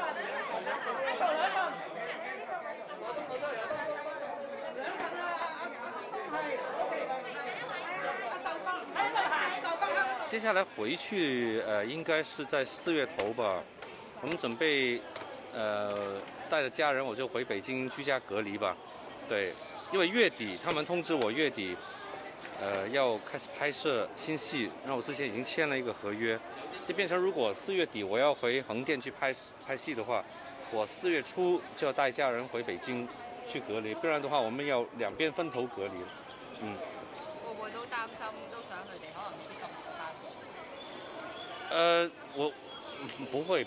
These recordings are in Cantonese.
接下来回去，应该是在4月头吧。我们准备，带着家人，我就回北京居家隔离吧。对，因为月底他们通知我月底，要开始拍摄新戏，然后我之前已经签了一个合约，就变成如果4月底我要回横店去拍戏的话，我4月初就要带家人回北京去隔离，不然的话我们要两边分头隔离。嗯。 會唔會都擔心，都想佢哋可能未必咁快翻？ 我不會，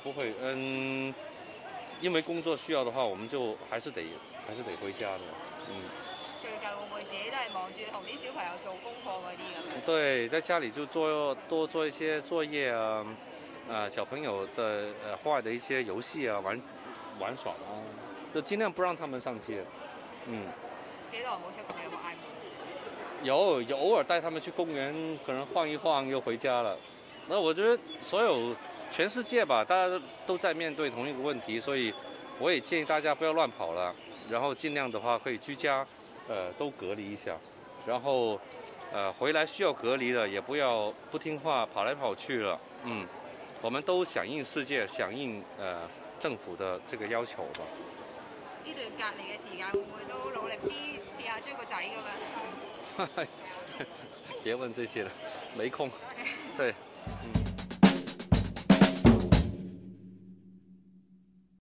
因為工作需要的話，我們就還是得回家的。 最近會唔會自己都係忙住同啲小朋友做功課嗰啲咁？ 對，在家裡就多做一些作業啊，小朋友的戶外的一些遊戲啊，玩耍啊，就盡量不讓他們上街。 幾耐冇出過，有冇嗌門？ 有偶爾帶他們去公園，可能晃一晃又回家了。那我覺得全世界吧，大家都在面對同一個問題，所以我也建議大家不要亂跑了，然後盡量的話可以居家，都隔離一下，然後回來需要隔離的也不要不聽話跑來跑去了。我們都響應世界，響應政府的這個要求吧。 呢段隔離嘅時間會唔會都努力啲試下追個仔咁樣？ 別問這些了，沒空。對。